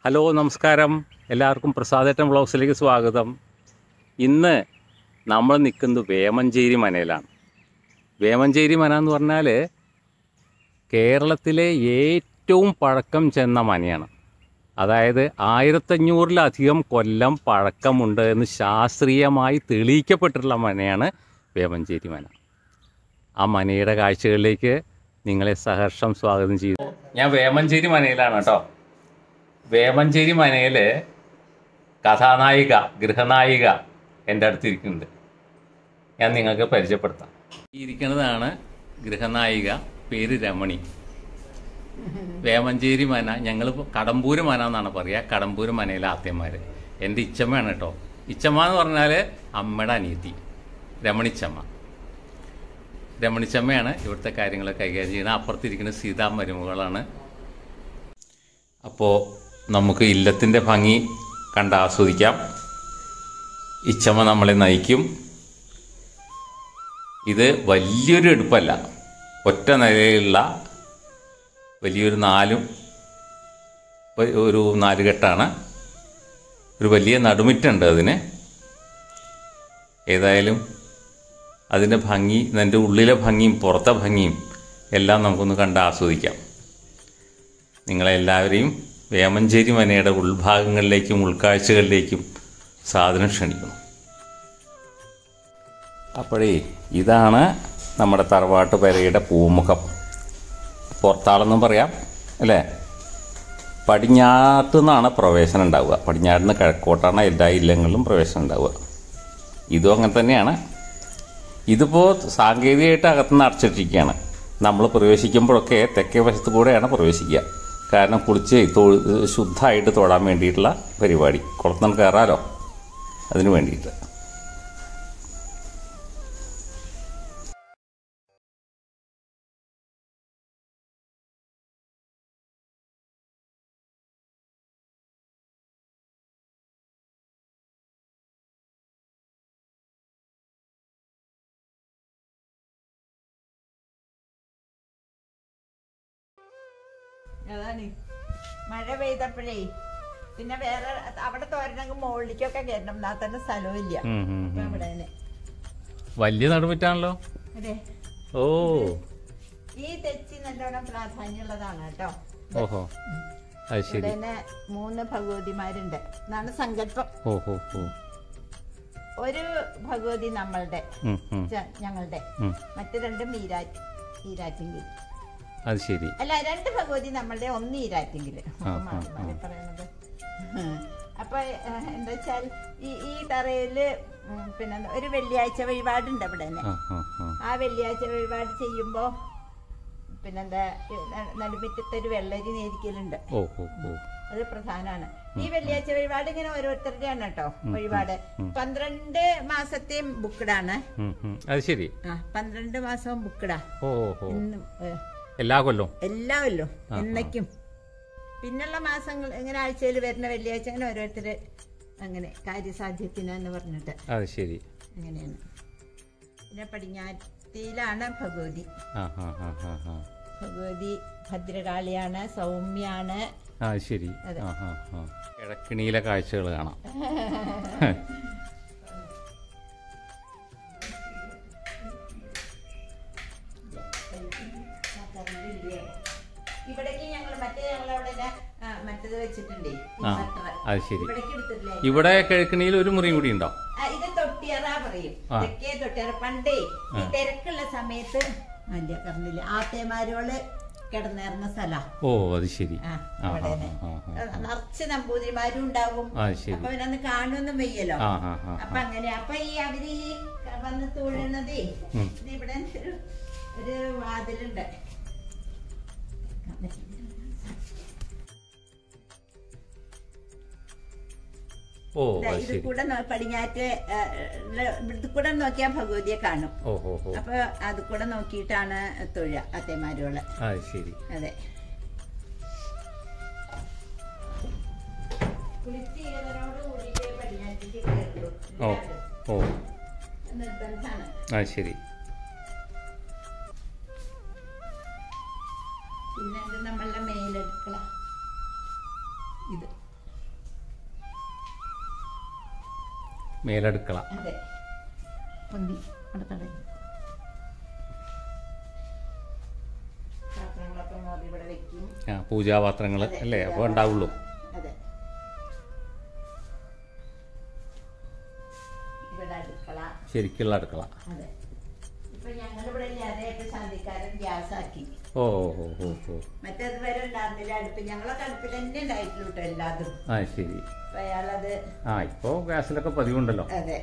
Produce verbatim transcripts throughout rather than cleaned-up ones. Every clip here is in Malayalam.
ഹലോ നമസ്കാരം, എല്ലാവർക്കും പ്രസാദേട്ടൻ വ്ളോഗ്സിലേക്ക് സ്വാഗതം. ഇന്ന് നമ്മൾ നിൽക്കുന്നത് വേമഞ്ചേരി മനയിലാണ്. വേമഞ്ചേരി മന എന്ന് പറഞ്ഞാൽ കേരളത്തിലെ ഏറ്റവും പഴക്കം ചെന്ന മനയാണ്. അതായത് ആയിരത്തഞ്ഞൂറിലധികം കൊല്ലം പഴക്കമുണ്ട് എന്ന് ശാസ്ത്രീയമായി തെളിയിക്കപ്പെട്ടിട്ടുള്ള മനയാണ് വേമഞ്ചേരി മന. ആ മനയുടെ കാഴ്ചകളിലേക്ക് നിങ്ങളെ സഹർഷം സ്വാഗതം ചെയ്തു. ഞാൻ വേമഞ്ചേരി മനയിലാണ് കേട്ടോ. വേമഞ്ചേരി മനയിൽ കഥാനായിക, ഗൃഹനായിക എൻ്റെ അടുത്തിരിക്കുന്നുണ്ട്. ഞാൻ നിങ്ങൾക്ക് പരിചയപ്പെടുത്താം. ഈ ഇരിക്കുന്നതാണ് ഗൃഹനായിക, പേര് രമണി. വേമഞ്ചേരി മന, ഞങ്ങൾ കടമ്പൂര് മന എന്നാണ് പറയുക. കടമ്പൂര് മനയിലെ ആദ്യന്മാർ എൻ്റെ ഇച്ചമ്മയാണ് കേട്ടോ. ഇച്ചമ്മ എന്ന് പറഞ്ഞാൽ അമ്മയുടെ അനിയത്തി രമണിച്ചമ്മ. രമണിച്ചമ്മയാണ് ഇവിടുത്തെ കാര്യങ്ങളൊക്കെ കൈകാര്യം ചെയ്യുന്നത്. അപ്പുറത്തിരിക്കുന്ന സീതാ മരുമകളാണ്. അപ്പോൾ നമുക്ക് ഇല്ലത്തിൻ്റെ ഭംഗി കണ്ട് ആസ്വദിക്കാം. ഇച്ചമ്മ നമ്മളെ നയിക്കും. ഇത് വലിയൊരു എടുപ്പല്ല, ഒറ്റ നിലയിലുള്ള വലിയൊരു നാലും ഒരു നാലുകെട്ടാണ്. ഒരു വലിയ നടുമിറ്റുണ്ട് അതിന്. ഏതായാലും അതിൻ്റെ ഭംഗി, അതിൻ്റെ ഉള്ളിലെ ഭംഗിയും പുറത്തെ ഭംഗിയും എല്ലാം നമുക്കൊന്ന് കണ്ട് ആസ്വദിക്കാം. നിങ്ങളെല്ലാവരെയും വേമഞ്ചേരി മനയുടെ ഉൾഭാഗങ്ങളിലേക്കും ഉൾക്കാഴ്ചകളിലേക്കും സാധനം ക്ഷണിക്കുന്നു. അപ്പോഴേ ഇതാണ് നമ്മുടെ തറവാട്ട് പെരയുടെ പൂമുഖം. പുറത്താളെന്നും പറയാം അല്ലേ. പടിഞ്ഞാട്ട് നിന്നാണ് പ്രവേശനം ഉണ്ടാവുക. പടിഞ്ഞാട്ട് നിന്ന് കിഴക്കോട്ടാണ് എല്ലാ ഇല്ലങ്ങളിലും പ്രവേശനം ഉണ്ടാവുക. ഇതും അങ്ങനെ തന്നെയാണ്. ഇതിപ്പോൾ സാങ്കേതികമായിട്ട് അകത്തുനിന്ന് അടച്ചിട്ടിരിക്കുകയാണ്. നമ്മൾ പ്രവേശിക്കുമ്പോഴൊക്കെ തെക്കേ വശത്ത് കൂടെയാണ് പ്രവേശിക്കുക. കാരണം കുളിച്ച് തൊ ശുദ്ധമായിട്ട് തൊടാൻ വേണ്ടിയിട്ടുള്ള പരിപാടി. കുളത്തിൽ കയറാലോ, അതിന് വേണ്ടിയിട്ട്. അതാണ് മഴ പെയ്തപ്പോഴേ പിന്നെ വേറെ അവിടെ തോരണെങ്കിൽ മുകളിലേക്കൊക്കെ കയറ്റണം. എന്നാൽ തന്നെ സ്ഥലവും ഇല്ല. ഇവിടെ വലിയ നടുമിറ്റാണല്ലോ. അതെ. ഓ, ഈ തെച്ചി നല്ലോണം പ്രാധാന്യമുള്ളതാണ് കേട്ടോ. ഓഹോ, അത് ശരി. ഇവിടെ മൂന്ന് ഭഗവതിമാരുണ്ട് എന്നാണ് സങ്കല്പം. ഓഹോ, ഒരു ഭഗവതി നമ്മളുടെ ഞങ്ങളുടെ, മറ്റു രണ്ടും ഈരാ ഈരാറ്റിങ്കിൽ. അത് ശരി. അല്ല, രണ്ട് ഭഗവതി നമ്മളുടെ, ഒന്ന് ഈരാറ്റിങ്കില് പറയണത്. അപ്പൊ എന്താ വെച്ചാൽ ഈ ഈ തറയില് പിന്നെ ഒരു വെള്ളിയാഴ്ച വഴിപാടുണ്ട് ഇവിടെ തന്നെ. ആ വെള്ളിയാഴ്ച വഴിപാട് ചെയ്യുമ്പോ പിന്നെന്താ നടുമിറ്റത്തെ ഒരു വെള്ളരി നേരിക്കലുണ്ട്. അത് പ്രധാനമാണ്. ഈ വെള്ളിയാഴ്ച വഴിപാട് ഇങ്ങനെ ഓരോരുത്തരുടെയാണ് കേട്ടോ വഴിപാട്. പന്ത്രണ്ട് മാസത്തെയും ബുക്കിടാണ്. അത് ശരി. ആ, പന്ത്രണ്ട് മാസവും ബുക്കിടാ. എല്ലാ കൊല്ലവും എല്ലാ കൊല്ലവും എന്നേക്കും. പിന്നുള്ള മാസങ്ങൾ ഇങ്ങനെ ആഴ്ചയിൽ വരുന്ന വെള്ളിയാഴ്ച അങ്ങനെ ഓരോരുത്തര് അങ്ങനെ കാര്യസാധ്യത്തിനെന്ന് പറഞ്ഞിട്ട്. അത് ശരി. അങ്ങനെയാണ്. പിന്നെ പടിഞ്ഞാറ്റിയിലാണ് ഭഗവതി. ഭഗവതി ഭദ്രകാളിയാണ്, സൗമ്യാണ്. ആ ശരി. കിഴക്കിണിയിലെ കാഴ്ചകൾ കാണാം. ഇവിടേക്ക് ഞങ്ങൾ മറ്റേ ഞങ്ങളവിടെ മറ്റേത് വെച്ചിട്ടുണ്ട്. അത് ശരി. ഇവിടെ കിഴക്കിണിയിൽ ഒരു മുറിയും കൂടി ഉണ്ടോ? ഇത് തൊട്ടിയറ പറയും. തെക്കേ തൊട്ടിയറ. പണ്ടേ ഈ തിരക്കുള്ള സമയത്ത് അല്ല പറഞ്ഞില്ല ആത്തേമാരോള് കിടന്നിരുന്ന സ്ഥല. ഓ, അത് ശരി. നിറച്ച് നമ്പൂതിരിമാരും ഉണ്ടാവും. അപ്പൊ ഇവരൊന്ന് കാണുമൊന്നും വയ്യല്ലോ. അപ്പൊ അങ്ങനെ അപ്പൊ ഈ അവര് ഈ വന്ന് തൊഴുന്നതേ ഇവിടെ ഒരു വാതിലുണ്ട്. ഇത് കൂടെ പടിഞ്ഞാറ്റ് ഇത് കൂടെ നോക്കിയാൽ ഭഗവതിയെ കാണും. അപ്പൊ അത് കൂടെ നോക്കിയിട്ടാണ് തൊഴ അത്തേമാരോള്. അതെ. നിർബന്ധമാണ്. ശരി. പിന്നെ ഇത് നമ്മളുടെ മേലെടുക്കള. ഇത് മേലടുക്കള. അതെ, പൊന്തി അടുത്തട പാത്രങ്ങളൊക്കെ മോറി ഇവിടെ വെക്കും. ആ, പൂജാപാത്രങ്ങൾ അല്ലേ അപ്പോൾ ഉണ്ടാവുള്ളൂ. അതെ, ഇവിടെ അടുക്കള, ശരിക്കുള്ള അടുക്കള. അതെ. ഇപ്പൊ ഞങ്ങളിവിടെ ഞാനായിട്ട് ശാന്തിക്കാരൻ ഗ്യാസ് ആക്കി. ഓ ഓ ഓ ഓ മറ്റേത് വരെ ഉണ്ടായിരുന്നില്ല അടുപ്പ്. ഞങ്ങളൊക്കെ അടുപ്പിൽ തന്നെ ഉണ്ടായിട്ടുള്ളൂ കേട്ടോ എല്ലാതും. ആ ശരി. അപ്പൊ അയാളത് ആ ഇപ്പൊ ഗ്യാസിലൊക്കെ പതിവുണ്ടല്ലോ. അതെ,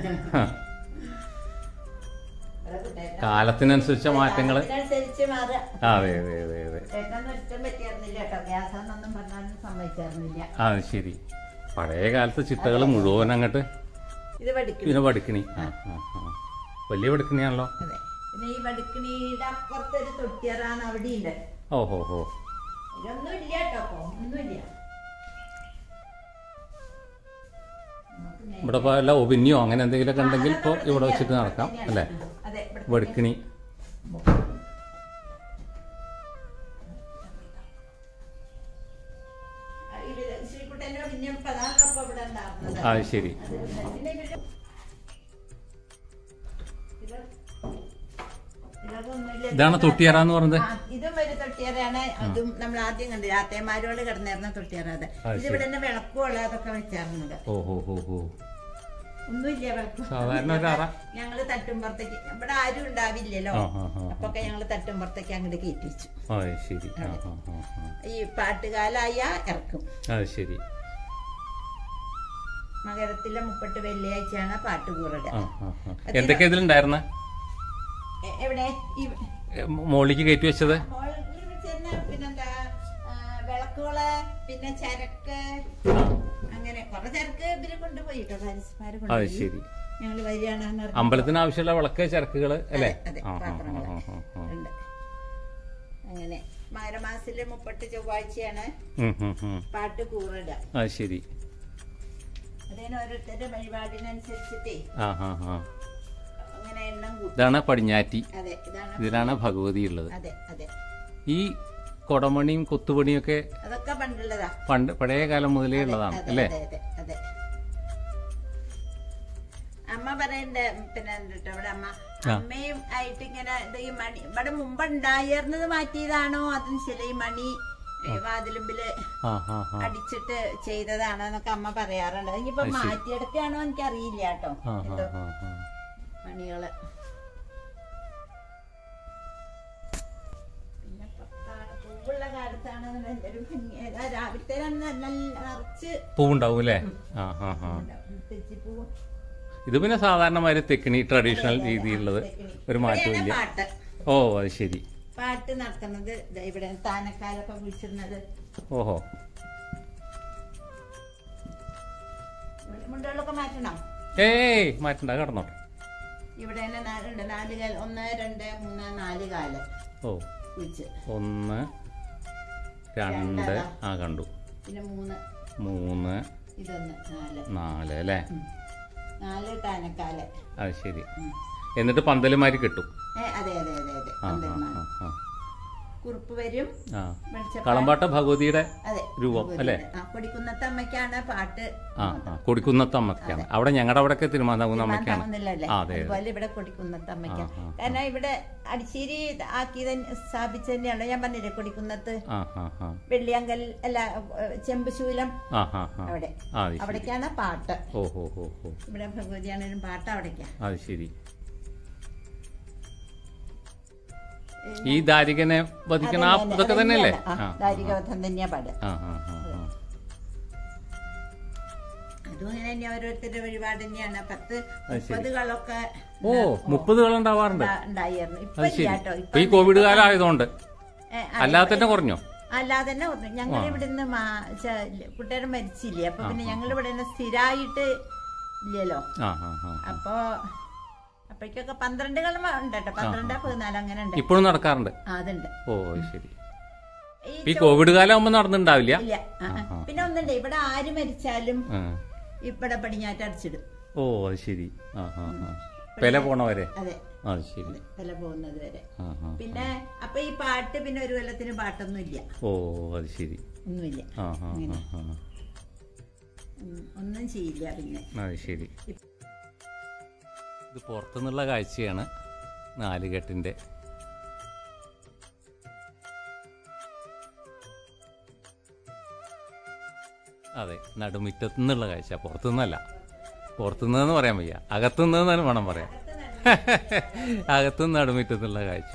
കാലത്തിനനുസരിച്ച മാറ്റങ്ങള്. അനുസരിച്ച് മാറുക. അതെ അതെ അതെ അതെ. ചേട്ടനൊന്നും ഇഷ്ടം പറ്റിയായിരുന്നില്ല കേട്ടോ, ഗ്യാസാന്നൊന്നും പറഞ്ഞാലും സമ്മതിച്ചായിരുന്നില്ല. ആ ശരി. പഴയ കാലത്ത് ചിട്ടകൾ മുഴുവൻ അങ്ങോട്ട് ഇത് വടിക്കും. പിന്നെ വടുക്കണി. ആ ആ ആ വലിയ വടുക്കണിയാണല്ലോ. അതെ. പിന്നെ ഈ വടുക്കണിയുടെ അപ്പുറത്തൊരു തൊട്ടിയറാണ് അവിടെ ഉണ്ട്. ഓ ഹോ ഹോ. ഇതൊന്നും ഇല്ല കേട്ടോ, ഒന്നുമില്ല. ഇവിടെ ഇപ്പോൾ എല്ലാ ഒബിനിയോ അങ്ങനെ എന്തെങ്കിലുമൊക്കെ ഉണ്ടെങ്കിൽ ഇപ്പോൾ ഇവിടെ വെച്ചിട്ട് നടക്കാം അല്ലേ. വടുക്കണി. അത് ശരി. ഇതാണ് തൊട്ടിയറാന്ന് പറഞ്ഞത്. ഇതും ഒരു തൊട്ടിയറാണ്. അതും നമ്മൾ ആദ്യം കണ്ടു രാത്തേമാരോട് കിടന്നിരുന്ന തൊട്ടിയറ. അത് ഇതിവിടെ തന്നെ വിളക്കുള്ള അതൊക്കെ വെച്ചായിരുന്നത്. ഒന്നുമില്ല വിളക്ക്. സാധാരണ ഞങ്ങള് തട്ടുമ്പുറത്തേക്ക് ഇവിടെ ആരും ഉണ്ടാവില്ലല്ലോ, അപ്പൊ ഞങ്ങള് തട്ടുമ്പുറത്തേക്ക് അങ്ങോട്ട് കയറ്റി വെച്ചു. ഈ പാട്ടുകാലായ ഇറക്കും. ശരി. മകരത്തിലെ മുപ്പട്ട് വെള്ളിയാഴ്ചയാണ് പാട്ടുകൂറുടെ. എന്തൊക്കെ ഇതിലുണ്ടായിരുന്ന എവിടെ മോളിക്ക് കയറ്റി വെച്ചത്? പിന്നെന്താ വിളക്കുകള്, പിന്നെ ചരക്ക്, അങ്ങനെ കുറെ ചരക്ക് ഇവര് കൊണ്ടുപോയിട്ടോ. പാരസ്മാര് കൊണ്ടുപോയി. ഞങ്ങള് വരികയാണെന്ന് പറഞ്ഞു. അമ്പലത്തിന് ആവശ്യമുള്ള വിളക്ക് ചരക്കുകള് അല്ലേ? അതെ, പാത്രങ്ങളുണ്ട്. അങ്ങനെ മകരമാസത്തിലെ മുപ്പട്ട് ചൊവ്വാഴ്ചയാണ് പാട്ട് കൂറിട. ശരി. അതിന് ഓരോരുത്തരുടെ വഴിപാടിനനുസരിച്ചിട്ടേ അങ്ങനെ എണ്ണം കൂട്ടും. ഇതാണ് പടിഞ്ഞാറ്റി. അതെ, ഇതാണ് ഇതിലാണ് ഭഗവതി ഉള്ളത്. അതെ അതെ. ഈ കൊടമണിയും കൊത്തുപണിയും ഒക്കെ അതൊക്കെ പണ്ടുള്ളതാ, പണ്ട് പഴയ കാലം മുതലേ ഉള്ളതാണ് അല്ലേ? അതെ. അമ്മ പറയണ്ടേ പിന്നെ എന്നിട്ട് ഇവിടെ അമ്മ അമ്മയും ആയിട്ട് ഇങ്ങനെ ഈ മണി ഇവിടെ മുമ്പ് ഉണ്ടായിരുന്നത് മാറ്റിയതാണോ അതിന് ചില ഈ മണി വാതിലുമ്പില് അടിച്ചിട്ട് ചെയ്തതാണോ എന്നൊക്കെ അമ്മ പറയാറുണ്ട്. ഇനിയിപ്പൊ മാറ്റിയെടുക്കുകയാണോ എനിക്ക് അറിയില്ല കേട്ടോ. എന്തോ മണികള് പിന്നെ പൂവുള്ള കാലത്താണ് എന്തൊരു ഭംഗി. രാവിലത്തെ നിറച്ച് പൂവുണ്ടാവും അല്ലേ? തെച്ചിപ്പൂവും. ഇത് പിന്നെ സാധാരണമാര് തെക്കിണി ട്രഡീഷണൽ രീതിയിലുള്ളത്, ഒരു മാറ്റമില്ല. ഓ അത് ശരി. പാട്ട് നടത്തുന്നത് ഇവിടെ താനക്കാലൊക്കെ വിളിച്ചിരുന്നത്. ഓഹോ. മുണ്ടുകളൊക്കെ മാറ്റണം. ഏയ് മാറ്റണ്ട, കടന്നോട്ടെ. ഇവിടെ തന്നെ നാലുണ്ട്. നാല് കാല, ഒന്ന് രണ്ട് മൂന്ന് നാല് കാല്. ഓ ഒന്ന് രണ്ട് ആ കണ്ടു. പിന്നെ മൂന്ന് മൂന്ന് ഇതൊന്ന് നാല് നാല് അല്ലേ? നാല് താനക്കാല്. അത് ശരി. എന്നിട്ട് പന്തലുമാരി കിട്ടും. അതെ അതെ അതെ അതെ. കുറുപ്പ് വരും. കളമ്പാട്ട ഭഗവതിയുടെ രൂപം അല്ലേ? കൊടിക്കുന്നത്ത് അമ്മയ്ക്കാണ് പാട്ട്. ആ കൊടിക്കുന്നത്ത് അമ്മയ്ക്കാണ്. അവിടെ ഞങ്ങളുടെ അവിടെ തിരുമാന്താകുന്ന അമ്മയ്ക്കാണ്. അതുപോലെ ഇവിടെ കൊടിക്കുന്നത്ത് അമ്മയ്ക്കാണ്. കാരണം ഇവിടെ അടിശ്ശേരി ആക്കി സ്ഥാപിച്ചു തന്നെയാണ്. ഞാൻ പറഞ്ഞില്ലേ കൊടിക്കുന്നത്ത് വെള്ളിയങ്കൽ അല്ല ചെമ്പുശൂലം അവിടെ, അവിടേക്കാണ് പാട്ട്. ഇവിടെ ഭഗവതിയാണെങ്കിലും പാട്ട് അവിടേക്കാണ്. അത് ശരി. ഈ ദാരികനെ വധിക്കണ ഇതൊക്കെ തന്നെയല്ലേ? ദാരികവധം തന്നെയാ പാട്. അതും ഇങ്ങനെ തന്നെ ഓരോരുത്തരുടെ വഴിപാട് തന്നെയാണ്. പത്ത് മുപ്പതുകളൊക്കെ ഓ മുപ്പതുകൾ ഉണ്ടാവാറുണ്ട് ഉണ്ടായിരുന്നു. ഇപ്പൊ കേട്ടോ, ഈ കോവിഡ് കാലം ആയതുകൊണ്ട്. അല്ലാതെ തന്നെ കുറഞ്ഞോ? അല്ലാതെ തന്നെ കുറഞ്ഞു. ഞങ്ങൾ ഇവിടുന്ന് കുട്ടിയുടെ മരിച്ചില്ലേ, അപ്പൊ പിന്നെ ഞങ്ങൾ ഇവിടെ സ്ഥിരമായിട്ട് ഇല്ലല്ലോ. അപ്പൊ അപ്പോഴേക്കൊക്കെ പന്ത്രണ്ടുകളും ഉണ്ട് കേട്ടോ. പന്ത്രണ്ട് പതിനാല് അങ്ങനെ ഉണ്ട്. ഇപ്പോഴും നടക്കാറുണ്ട്. അതുണ്ട്. ഓ ശരി. ഈ കോവിഡ് കാലം ആകുമ്പോ നടന്നിട്ടുണ്ടാവില്ല. ഇല്ല. പിന്നെ ഒന്നുണ്ട്, ഇവിടെ ആര് മരിച്ചാലും ഇവിടെ പടിഞ്ഞാറ്റ് അടിച്ചിടും. ഓ അത് ശരി. വില പോണവരെ. അതെ, അത് ശരി. വില പോകുന്നത് വരെ. പിന്നെ അപ്പൊ ഈ പാട്ട് പിന്നെ ഒരു കൊല്ലത്തിന് പാട്ടൊന്നും ഇല്ല. ഓ അത് ശരി. ഒന്നുമില്ല, ഒന്നും ചെയ്യില്ല. പിന്നെ അത് ശരി. ഇത് പുറത്തുനിന്നുള്ള കാഴ്ചയാണ് നാലുകെട്ടിൻ്റെ. അതെ, നടുമുറ്റത്തു നിന്നുള്ള കാഴ്ച, പുറത്തുനിന്നല്ല. പുറത്തുനിന്ന് പറയാൻ വയ്യ, അകത്തുനിന്ന് തന്നെ വേണം പറയാം. അകത്തുനിന്ന് നടുമുറ്റത്തുള്ള കാഴ്ച.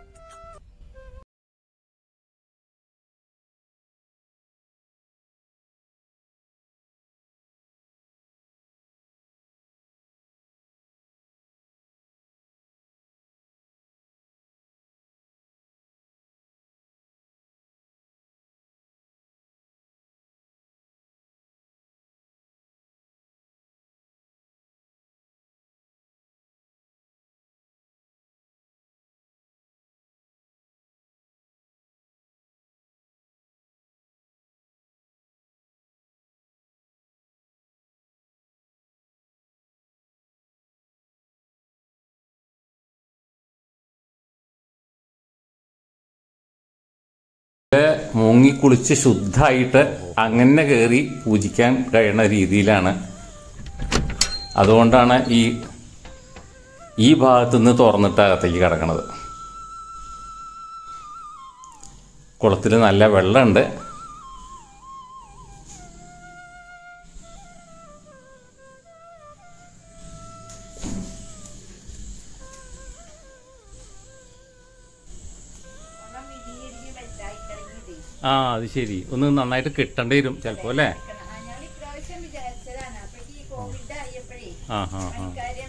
മുങ്ങിക്കുളിച്ച് ശുദ്ധമായിട്ട് അങ്ങനെ കയറി പൂജിക്കാൻ കഴിയുന്ന രീതിയിലാണ്. അതുകൊണ്ടാണ് ഈ ഈ ഭാഗത്തുനിന്ന് തുറന്നിട്ട് അകത്തേക്ക് കിടക്കണത്. കുളത്തിൽ നല്ല വെള്ളമുണ്ട്. ആ അത് ശരി, ഒന്ന് നന്നായിട്ട് കിട്ടേണ്ടി വരും ചിലപ്പോ അല്ലേ? ആ ആ ആ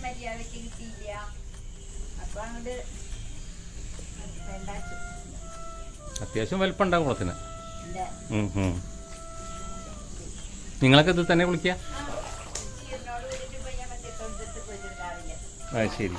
അത്യാവശ്യം വലിപ്പം ഉണ്ടാവും കുളത്തിന്. നിങ്ങളൊക്കെ ഇത് തന്നെ കുളിക്കുക? ആ ശരി.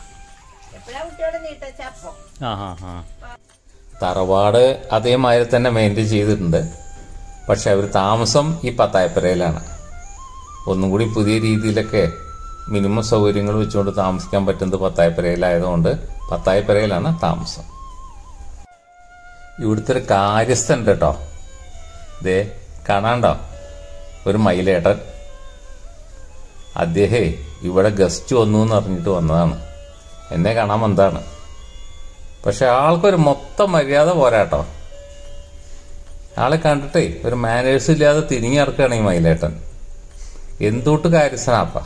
ആ ആ ആ തറവാട് അതേമാതിരി തന്നെ മെയിൻറ്റെയിൻ ചെയ്തിട്ടുണ്ട്. പക്ഷെ അവർ താമസം ഈ പത്തായപ്പരയിലാണ്. ഒന്നും കൂടി പുതിയ രീതിയിലൊക്കെ മിനിമം സൗകര്യങ്ങൾ വെച്ചുകൊണ്ട് താമസിക്കാൻ പറ്റുന്നത് പത്തായപ്പരയിലായതുകൊണ്ട് പത്തായപ്പരയിലാണ് താമസം. ഇവിടുത്തെ ഒരു കാര്യസ്ഥൻ ഉണ്ട് കേട്ടോ. ദേ കാണാണ്ടോ, ഒരു മയിലേട്ടൻ. അദ്ദേഹേ ഇവിടെ ഗസ്റ്റ് വന്നു എന്ന് അറിഞ്ഞിട്ട് വന്നതാണ്, എന്നെ കാണാൻ വന്നതാണ്. പക്ഷെ ആൾക്കൊരു മൊത്തം മര്യാദ പോരാട്ടോ. ആളെ കണ്ടിട്ടേ ഒരു മാനേഴ്സ് ഇല്ലാതെ തിരിഞ്ഞിറക്കുകയാണ് ഈ മയിലേട്ടൻ. എന്തുട്ട് കാര്യസ്ഥനാപ്പ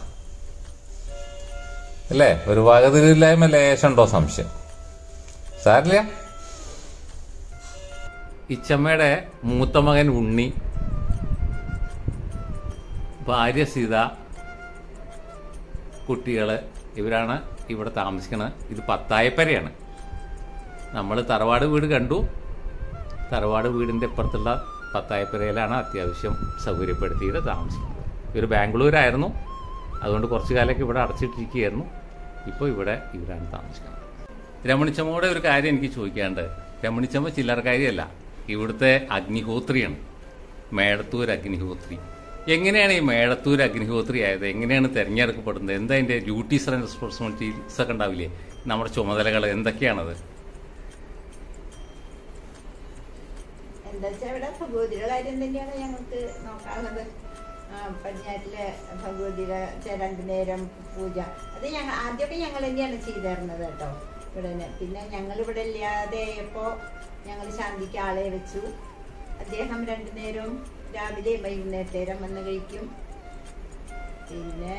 അല്ലേ? ഒരു വകതിരില്ലായ്മ ലേശമുണ്ടോ സംശയം? സാരില്ല. ഇച്ചമ്മയുടെ മൂത്ത മകൻ ഉണ്ണി, ഭാര്യ സീത, കുട്ടികള്, ഇവരാണ് ഇവിടെ താമസിക്കുന്നത്. ഇത് പത്തായപ്പരയാണ്. നമ്മൾ തറവാട് വീട് കണ്ടു. തറവാട് വീടിൻ്റെ ഇപ്പുറത്തുള്ള പത്തായപ്പരയിലാണ് അത്യാവശ്യം സൗകര്യപ്പെടുത്തിയിട്ട് താമസിക്കുന്നത്. ഇവർ ബാംഗ്ലൂരായിരുന്നു, അതുകൊണ്ട് കുറച്ചു കാലമൊക്കെ ഇവിടെ അടച്ചിട്ടിരിക്കുകയായിരുന്നു. ഇപ്പോൾ ഇവിടെ ഇവരാണ് താമസിക്കുന്നത്. രമണിച്ചമ്മയുടെ ഒരു കാര്യം എനിക്ക് ചോദിക്കാണ്ട്. രമണിച്ചമ്മ ചില്ലറക്കാരിയല്ല, ഇവിടുത്തെ അഗ്നിഹോത്രിയാണ്, മേടത്തൂർ അഗ്നിഹോത്രി. എങ്ങനെയാണ് ഈ മേടത്തൂർ അഗ്നിഹോത്രി ആയത്? എങ്ങനെയാണ് തിരഞ്ഞെടുക്കപ്പെടുന്നത്? എന്താ അതിൻ്റെ ഡ്യൂട്ടീസ് ആൻഡ് റെസ്പോൺസിബിലിറ്റീസ് ഒക്കെ ഉണ്ടാവില്ലേ? നമ്മുടെ ചുമതലകൾ എന്തൊക്കെയാണത്? എന്താ വെച്ചാൽ ഇവിടെ ഭഗവതിയുടെ കാര്യം തന്നെയാണ് ഞങ്ങൾക്ക് നോക്കാനുള്ളത്. പടിഞ്ഞാറ്റിലെ ഭഗവതിയുടെ രണ്ടു നേരം പൂജ, അത് ഞങ്ങൾ ആദ്യമൊക്കെ ഞങ്ങൾ തന്നെയാണ് ചെയ്തിരുന്നത് കേട്ടോ ഇവിടെ. പിന്നെ ഞങ്ങൾ ഇവിടെ ഇല്ലാതെയപ്പോ ഞങ്ങൾ ശാന്തിക്ക് ആളെ വെച്ചു. അദ്ദേഹം രണ്ടു നേരവും രാവിലെയും വൈകുന്നേരം വന്ന് കഴിക്കും. പിന്നെ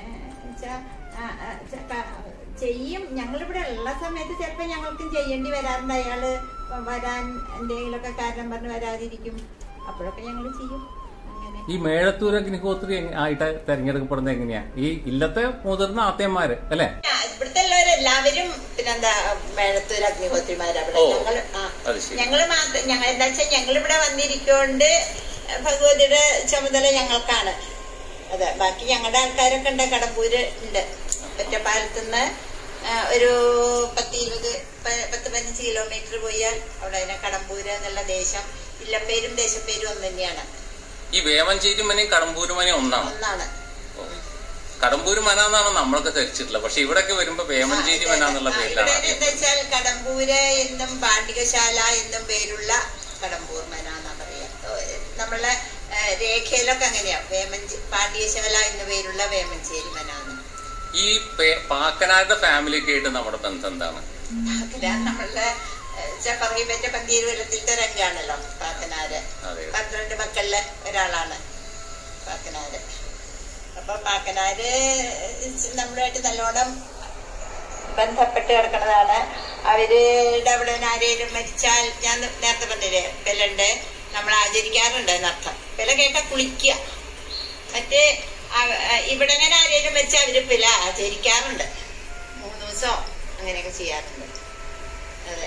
ചെയ്യും. ഞങ്ങളിവിടെ ഉള്ള സമയത്ത് ചിലപ്പോൾ ഞങ്ങൾക്കും ചെയ്യേണ്ടി വരാറുണ്ട്. അയാള് വരാൻ എന്തെങ്കിലുമൊക്കെ കാരണം പറഞ്ഞ് വരാതിരിക്കും, അപ്പോഴൊക്കെ ഞങ്ങൾ ചെയ്യും. അങ്ങനെ ഈ മേഴത്തൂർ അഗ്നിഹോത്രി ആയിട്ട് തെരഞ്ഞെടുക്കപ്പെടുന്നത് എങ്ങനെയാ? ഈ ഇല്ലത്തെ മുതിർന്ന ആത്യന്മാര് അല്ലെ? ഇവിടുത്തെ എല്ലാവരും പിന്നെന്താ മേഴത്തൂർ അഗ്നിഹോത്രിമാരാണ്. ഞങ്ങള് ഞങ്ങള് മാത്രം ഞങ്ങൾ എന്താ വെച്ചാൽ ഞങ്ങളിവിടെ വന്നിരിക്കൊണ്ട് ഭഗവതിയുടെ ചുമതല ഞങ്ങൾക്കാണ്. അതെ, ബാക്കി ഞങ്ങളുടെ ആൾക്കാരൊക്കെ ഉണ്ട്. കടമ്പൂര് ഉണ്ട്. ഒറ്റപ്പാലത്തുനിന്ന് ഒരു പത്ത് ഇരുപത് പത്ത് പതിനഞ്ച് കിലോമീറ്റർ പോയാൽ അവിടെ അതിനെ കടമ്പൂര് എന്നുള്ള ദേശം. ഇല്ലപ്പേരും ദേശപ്പേരും ഒന്ന് തന്നെയാണ്. ഈ വേമഞ്ചേരി മനയും കടമ്പൂര് മനയും ഒന്നാണ് ഒന്നാണ് കടമ്പൂര് മന എന്നാണ് നമ്മളൊക്കെ ധരിച്ചിട്ടുള്ളത്. പക്ഷെ ഇവിടെയൊക്കെ വരുമ്പോ വേമഞ്ചേരി മന എന്നുള്ള പേരിലാണ്. എന്താ വെച്ചാൽ കടമ്പൂര് എന്നും പാണ്ഡികശാല എന്നും പേരുള്ള കടമ്പൂർ മന എന്നാ പറയാ. നമ്മളെ രേഖയിലൊക്കെ അങ്ങനെയാ. വേമഞ്ചേ പാണ്ഡികശാല എന്ന പേരുള്ള വേമഞ്ചേരി മന. ഈ പാക്കനാരുടെ ഫാമിലിയൊക്കെ ആയിട്ട് നമ്മുടെ ബന്ധം എന്താണ്? നമ്മളുടെ പറയുമ്പോ പന്തീരുവരത്തിലത്തെ രംഗാണല്ലോ പാക്കനാര്. പന്ത്രണ്ട് മക്കളിലെ ഒരാളാണ് പാക്കനാര്. അപ്പൊ പാക്കനാര് നമ്മളുമായിട്ട് നല്ലോണം ബന്ധപ്പെട്ട് കിടക്കുന്നതാണ്. അവരുടെ അവിടെ ആരെങ്കിലും മരിച്ചാൽ, ഞാൻ നേരത്തെ പറഞ്ഞില്ലേ പെലുണ്ട്, നമ്മൾ ആചരിക്കാറുണ്ട് എന്നർത്ഥം. പെല കേട്ടാ കുളിക്കുക. മറ്റേ ഇവിടെ അങ്ങനെ ആരെങ്കിലും മരിച്ചാൽ അവര് പെല ആചരിക്കാറുണ്ട്. മൂന്ന് ദിവസം അങ്ങനെയൊക്കെ ചെയ്യാറുണ്ട്. അതെ.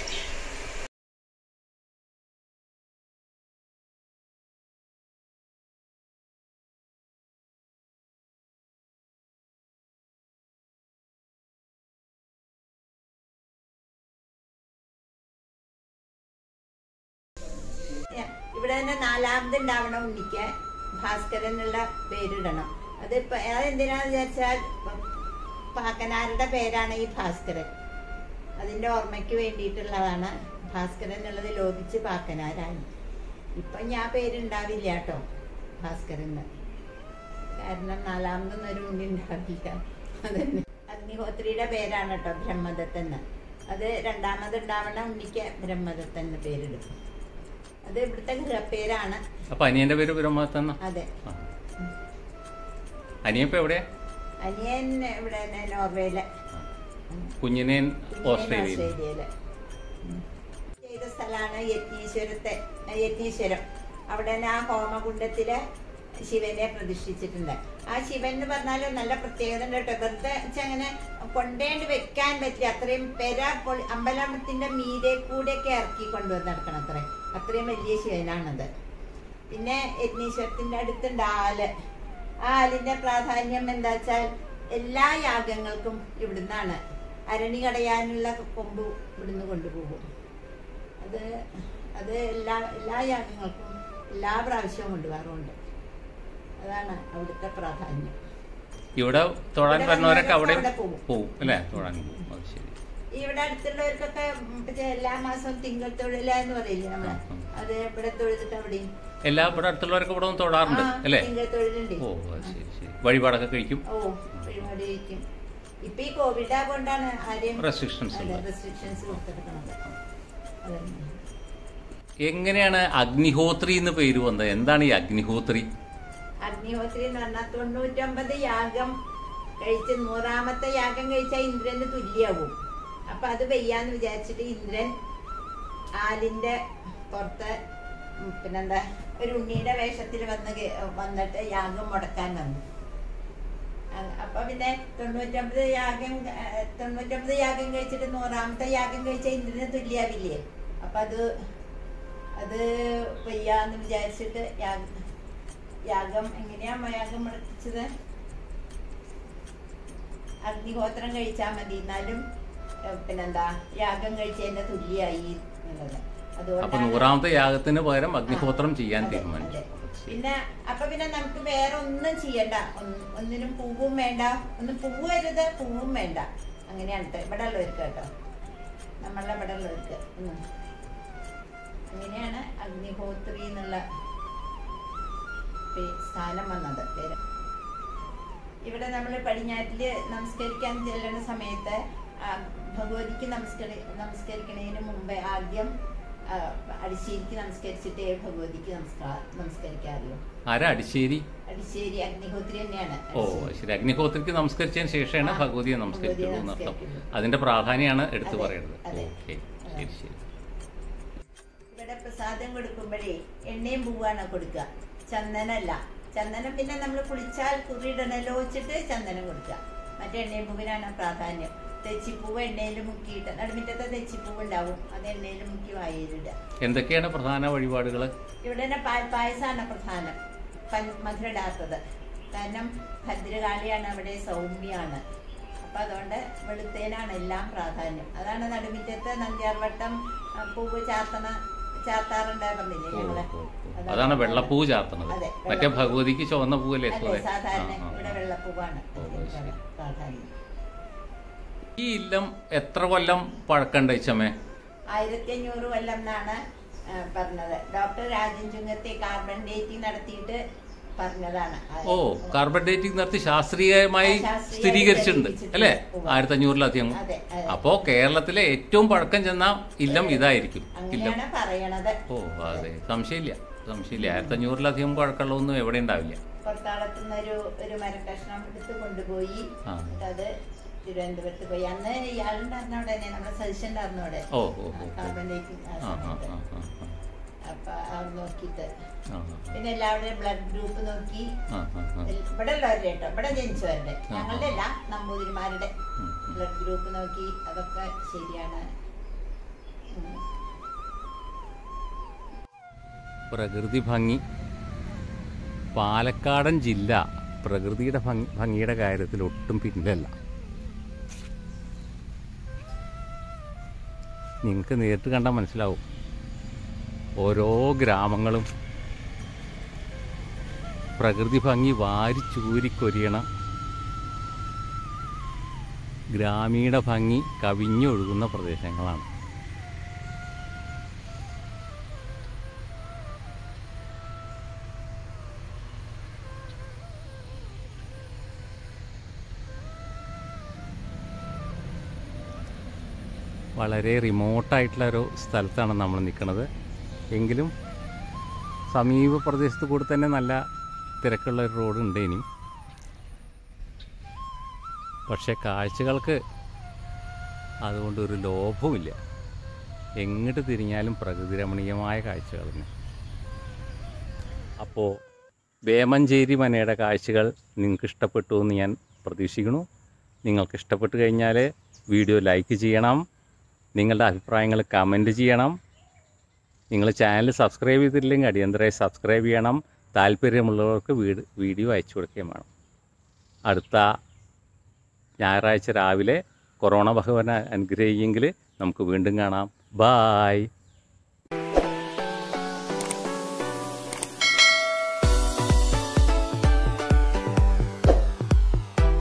ഇവിടെ തന്നെ നാലാമത് ഉണ്ടാവണം ഉണ്ണിക്ക് ഭാസ്കരൻ എന്നുള്ള പേരിടണം. അത് അതെന്തിനാന്ന് വിചാരിച്ചാൽ പാക്കനാരുടെ പേരാണ് ഈ ഭാസ്കരൻ. അതിന്റെ ഓർമ്മയ്ക്ക് വേണ്ടിയിട്ടുള്ളതാണ് ഭാസ്കരൻ എന്നുള്ളത്. ലോപിച്ച് പാക്കനാരായി. ഇപ്പൊ ഞാൻ പേരുണ്ടാവില്ല കേട്ടോ ഭാസ്കരന്, കാരണം നാലാമതൊന്നും ഒരു ഉണ്ണി ഉണ്ടാവില്ല. അതന്നെ അഗ്നിഹോത്രിയുടെ പേരാണ് കേട്ടോ ബ്രഹ്മദത്തെന്ന്. അത് രണ്ടാമത് ഉണ്ടാവണ ഉണ്ണിക്ക് ബ്രഹ്മദത്തെന്ന് പേരിടും. അത് ഇവിടുത്തെ പേരാണ്. അപ്പൊ അനിയന്റെ പേര് ബ്രഹ്മദത്തൻ? അതെ. അനിയൻ ഇപ്പൊ എവിടെയാ? അനിയൻ ഇവിടെ നോർവേയില്, കുഞ്ഞിനെ ഓസ്ട്രേലിയയില് ചെയ്ത സ്ഥലമാണ് യജ്ഞീശ്വരത്തെ യജ്ഞീശ്വരം. അവിടെ ആ ഹോമകുണ്ടത്തില് ശിവനെ പ്രതിഷ്ഠിച്ചിട്ടുണ്ട്. ആ ശിവൻ എന്ന് പറഞ്ഞാല് നല്ല പ്രത്യേകത ഉണ്ട് കേട്ടോ. വെറുതെ അങ്ങനെ കൊണ്ടേണ്ടി വെക്കാൻ പറ്റില്ല. അത്രയും പെര അമ്പലത്തിന്റെ മീതെ കൂടെയൊക്കെ ഇറക്കി കൊണ്ടുവന്ന് നടക്കണം. അത്രയും അത്രയും വലിയ ശിവനാണത്. പിന്നെ യജ്ഞീശ്വരത്തിന്റെ അടുത്തുണ്ട് ആല്. ആ ആലിന്റെ പ്രാധാന്യം എന്താ വെച്ചാൽ എല്ലാ യാഗങ്ങൾക്കും ഇവിടുന്നാണ്. അരണി കടയാനുള്ള കൊമ്പ് ഇവിടുന്ന് കൊണ്ടുപോകും. അത് അത് എല്ലാ എല്ലാ യാഗങ്ങൾക്കും എല്ലാ പ്രാവശ്യവും കൊണ്ടുപോകാറുണ്ട്. അതാണ് അവിടുത്തെ പ്രാധാന്യം. ഇവിടെ തൊഴാൻ വരുന്നവരൊക്കെ അവിടെ പോകും അല്ലേ? തൊഴാൻ പോകും. ഇവിടെ അടുത്തുള്ളവർക്കൊക്കെ എല്ലാ മാസവും തിങ്കൾ തൊഴില എന്ന് പറയില്ലേ നമ്മള്, അത് ഇവിടെ തൊഴുതിട്ട് അവിടെയും എല്ലാ ഇവിടെ അടുത്തുള്ളവരൊക്കെ ഇവിടെ തൊഴാറുണ്ട് അല്ലേ? തിങ്കൾ തൊഴിലുണ്ട്. ഓ ശരി ശരി. വഴിപാടൊക്കെ കഴിക്കും. ഓ വഴിപാട് കഴിക്കും. ഇപ്പൊ ഈ കോവിഡ് ആകൊണ്ടാണ് ആരെയും റെസ്ട്രിക്ഷൻസ് റെസ്ട്രിക്ഷൻസ് കൊടുത്തിരിക്കുന്നത്. എങ്ങനെയാണ് അഗ്നിഹോത്രി എന്ന് പേര് വന്നത്? എന്താണ് ഈ അഗ്നിഹോത്രി? അഗ്നിഹോത്രി എന്ന് പറഞ്ഞാൽ തൊണ്ണൂറ്റൊമ്പത് യാഗം കഴിച്ച് നൂറാമത്തെ യാഗം കഴിച്ചാൽ ഇന്ദ്രന് തുല്യാവും. അപ്പൊ അത് വയ്യാന്ന് വിചാരിച്ചിട്ട് ഇന്ദ്രൻ ആലിന്റെ പുറത്ത് പിന്നെന്താ ഒരു ഉണ്ണിയുടെ വേഷത്തിൽ വന്ന് വന്നിട്ട് യാഗം മുടക്കാൻ വന്നു. അപ്പൊ പിന്നെ തൊണ്ണൂറ്റൊമ്പത് യാഗം തൊണ്ണൂറ്റൊമ്പത് യാഗം കഴിച്ചിട്ട് നൂറാമത്തെ യാഗം കഴിച്ചാൽ ഇന്ദ്രന് തുല്യാവില്ലേ? അപ്പൊ അത് അത് വയ്യാന്ന് വിചാരിച്ചിട്ട് യാഗം യാഗം എങ്ങനെയാ യാഗം മുടക്കിച്ചത്? അഗ്നിഹോത്രം കഴിച്ചാൽ മതി, എന്നാലും പിന്നെന്താ യാഗം കഴിച്ചതിന്റെ തുല്യായി എന്നുള്ളത്. അതുകൊണ്ട് നൂറാമത്തെ യാഗത്തിന് പകരം അഗ്നിഹോത്രം ചെയ്യാൻ തീരുമാനിച്ചു. പിന്നെ അപ്പൊ പിന്നെ നമുക്ക് വേറെ ഒന്നും ചെയ്യണ്ട. ഒന്നിനും പൂവും വേണ്ട, ഒന്നും പൂവ് വരുത്, പൂവും വേണ്ട. അങ്ങനെയാണ് ഇവിടെ ഉള്ളവർക്ക് കേട്ടോ, നമ്മളുടെ ഇവിടെ ഉള്ളവർക്ക്. അങ്ങനെയാണ് അഗ്നിഹോത്രി എന്നുള്ള സ്ഥാനം വന്നത് പേര്. ഇവിടെ നമ്മൾ പടിഞ്ഞാറ്റില് നമസ്കരിക്കാൻ ചെല്ലുന്ന സമയത്ത് ഭഗവതിക്ക് നമസ്കരി നമസ്കരിക്കുന്നതിന് മുമ്പേ ആദ്യം അടിശ്ശേരിക്ക് നമസ്കരിച്ചിട്ടേ ഭഗവതിക്ക് നമസ്കരിക്കാറിയോ? ആരാ അടിശ്ശേരി? അടിശ്ശേരി അഗ്നിഹോത്രി തന്നെയാണ്. ഓ ശരി. അഗ്നിഹോത്രിക്ക് നമസ്കരിച്ചതിന് ശേഷമാണ് ഭഗവതിയെ നമസ്കരിക്കുന്നത്. അതിന്റെ പ്രാധാന്യമാണ് എടുത്തു പറയുന്നത്. ശരി ശരി. ഇവിടെ പ്രസാദം കൊടുക്കുമ്പോഴേ എണ്ണയും പൂവാണ് കൊടുക്കുക, ചന്ദനല്ല. ചന്ദനം പിന്നെ നമ്മൾ കുളിച്ചാൽ കുറിയിടണല്ലോ വെച്ചിട്ട് ചന്ദനം കൊടുക്കുക. മറ്റേ എണ്ണയും പൂവിനാണ് പ്രാധാന്യം. തെച്ചിപ്പൂവ് എണ്ണയിൽ മുക്കിയിട്ട് നടുമിറ്റത്തെ തെച്ചിപ്പൂവ് ഉണ്ടാവും, അത് എണ്ണയിൽ മുക്കി വായിലിടുക. എന്തൊക്കെയാണ് പ്രധാന വഴിപാടുകൾ? ഇവിടെ തന്നെ പാൽ പായസമാണ് പ്രധാനം, മധുരിടാത്തത്. കാരണം ഭദ്രകാളിയാണ് അവിടെ, സൗമ്യാണ്. അപ്പൊ അതുകൊണ്ട് വെളുത്തേനാണ് എല്ലാം പ്രാധാന്യം. അതാണ് നടുമിറ്റത്ത് നന്ദ്യാർവട്ടം പൂവ് ചാർത്തണ ചാർത്താറുണ്ടായിരുന്നില്ലേ ഞങ്ങള്? അതാണ് വെള്ളപ്പൂ ചാർത്തുന്നത്. മറ്റേ ഭഗവതിക്ക് ചുവന്ന പൂവല്ലേ സാധാരണ? ഇവിടെ വെള്ളപ്പൂവാണ് പ്രാധാന്യം. ഈ ഇല്ലം എത്ര കൊല്ലം പഴക്കണ്ട് ചമേ? ആയിരത്തി അഞ്ഞൂറ് കൊല്ലം എന്നാണ് പറഞ്ഞത്. ഡോക്ടർ രാജൻ ചുങ്കത്തെ കാർബൺ ഡേറ്റിംഗ് നടത്തിയിട്ട് പറഞ്ഞതാണ്. ഓ, കാർബൺ ഡേറ്റിംഗ് നടത്തി ശാസ്ത്രീയമായി സ്ഥിരീകരിച്ചിട്ടുണ്ട് അല്ലേ? ആയിരത്തി അഞ്ഞൂറിലധികം. അപ്പോ കേരളത്തിലെ ഏറ്റവും പഴക്കം ചെന്ന ഇല്ലം ഇതായിരിക്കും. ഇല്ലം പറയണത്. ഓ അതെ, സംശയമില്ല സംശയമില്ല. ആയിരത്തി അഞ്ഞൂറിലധികം പഴക്കമുള്ളതൊന്നും എവിടെ ഉണ്ടാവില്ല. പുറത്താളത്തുനിന്ന് ഒരു ഒരു മരക്കഷ്ണം എടുത്ത് കൊണ്ടുപോയി അത് തിരുവനന്തപുരത്ത് പോയി. അന്ന് ഇയാളുണ്ടായിരുന്ന അവിടെ തന്നെ, നമ്മുടെ സജഷൻ ഉണ്ടായിരുന്ന അവിടെ കാർബൺ ഡേറ്റിംഗ്. അപ്പൊ അത് നോക്കിയിട്ട് പിന്നെ എല്ലാവരുടെയും ബ്ലഡ് ഗ്രൂപ്പ് നോക്കി. ഇവിടെ ഉള്ളവരുടെ കേട്ടോ, ഇവിടെ ജനിച്ചവരുടെ, ഞങ്ങളുടെ അല്ല, നമ്പൂതിരിമാരുടെ ബ്ലഡ് ഗ്രൂപ്പ് നോക്കി. അതൊക്കെ ശരിയാണ്. പ്രകൃതി ഭംഗി. പാലക്കാടൻ ജില്ല പ്രകൃതിയുടെ ഭംഗി ഭംഗിയുടെ കാര്യത്തിൽ ഒട്ടും പിന്നിലല്ല. നിങ്ങൾക്ക് നേരിട്ട് കണ്ടാൽ മനസ്സിലാവും. ഓരോ ഗ്രാമങ്ങളും പ്രകൃതി ഭംഗി വാരിച്ചൂരിക്കൊരിയണ ഗ്രാമീണ ഭംഗി കവിഞ്ഞൊഴുകുന്ന പ്രദേശങ്ങളാണ്. വളരെ റിമോട്ടായിട്ടുള്ള ഒരു സ്ഥലത്താണ് നമ്മൾ നിൽക്കുന്നത്. എങ്കിലും സമീപ പ്രദേശത്ത് കൂടെ തന്നെ നല്ല തിരക്കുള്ള ഒരു റോഡ് ഉണ്ട് ഇനി. പക്ഷേ കാഴ്ചകൾക്ക് അതുകൊണ്ടൊരു ലോഭവുമില്ല. എങ്ങോട്ട് തിരിഞ്ഞാലും പ്രകൃതി രമണീയമായ കാഴ്ചകൾ തന്നെ. അപ്പോൾ വേമഞ്ചേരി മനയുടെ കാഴ്ചകൾ നിങ്ങൾക്ക് ഇഷ്ടപ്പെട്ടു എന്ന് ഞാൻ പ്രതീക്ഷിക്കുന്നു. നിങ്ങൾക്ക് ഇഷ്ടപ്പെട്ട് കഴിഞ്ഞാൽ വീഡിയോ ലൈക്ക് ചെയ്യണം, നിങ്ങളുടെ അഭിപ്രായങ്ങൾ കമൻറ്റ് ചെയ്യണം. നിങ്ങൾ ചാനൽ സബ്സ്ക്രൈബ് ചെയ്തിട്ടില്ലെങ്കിൽ അടിയന്തരമായി സബ്സ്ക്രൈബ് ചെയ്യണം. താല്പര്യമുള്ളവർക്ക് വീഡിയോ അയച്ചു കൊടുക്കുകയും വേണം. അടുത്ത ഞായറാഴ്ച രാവിലെ കൊറോണ ഭഗവാനെ അനുഗ്രഹിക്കുമെങ്കിൽ നമുക്ക് വീണ്ടും കാണാം. ബായ്.